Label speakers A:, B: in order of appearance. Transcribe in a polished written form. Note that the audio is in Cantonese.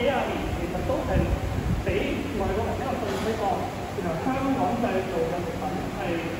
A: 幾廿年其實都係俾外國人一個信息講，原來香港製造嘅食品係